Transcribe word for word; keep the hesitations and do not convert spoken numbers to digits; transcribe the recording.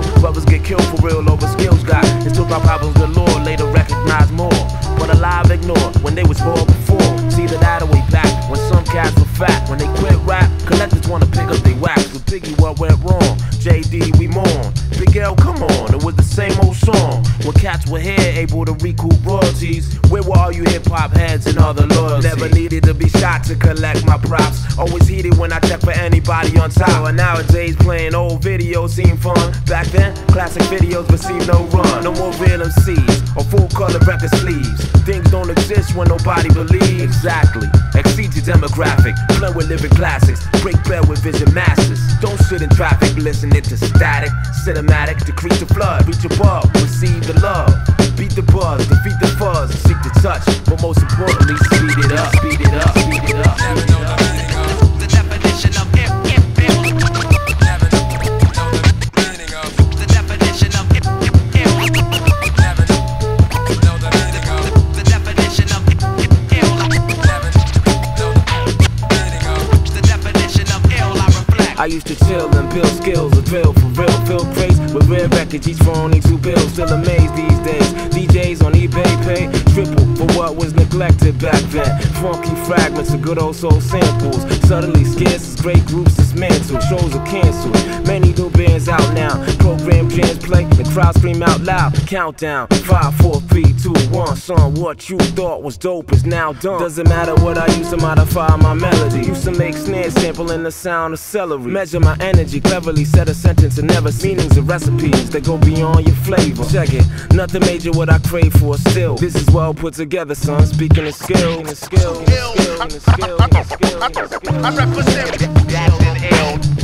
know brothers get killed for real over skills got. And still drop albums galore, later recognize more. But alive ignore when they was born before. See the that way back when some cats were fat. When they quit rap, collectors wanna pick up they wax. With Biggie, what went wrong? J D, we mourn. Big L, come on, it was the same old song. When cats were here, able to recoup royalties. Where were all you hip-hop heads and other loyalties? Never needed to be shot to collect my props. Always heated when I check for anybody on top. And nowadays, playing old videos seem fun. Back then, classic videos received no run. No more real M Cs or full-color record sleeves. Things don't exist when nobody believes. Exactly, exceed your demographic. Blend with living classics, break bread with vision masters. Don't sit in traffic, listening to static. Cinematic, decrease the flood, reach above, receive the love. Beat the buzz, defeat the fuzz, seek the touch, but most importantly, speed it up, speed it up, speed it up. Never know the meaning of the definition of hip, hip, hip. Never know the meaning of the definition of hip, hip, hip. Never know the meaning of the definition of hip, hip, hip. Never know the meaning of the definition of ill. I reflect. I used to chill and build skills, a drill for real, fill crates with rare records, each for only two bills. Still amazed these days, D Js on eBay pay triple for what was neglected back then. Funky fragments of good old soul samples, suddenly scarce as great groups dismantled. Shows are canceled, many new bands out now. Program jams play, the crowd scream out loud. Countdown, five, four, three, two, one. Son, what you thought was dope is now done. Doesn't matter what I used to modify my melody. Used to make snare sampling the sound of celery. Measure my energy, cleverly set a sentence and never meanings of recipes that go beyond your flavor. Check it, nothing major what I crave for still. This is well put together, son. Speaking of skill, and skill, and skill, and skill, and skill, and skill. I represent that's an ill.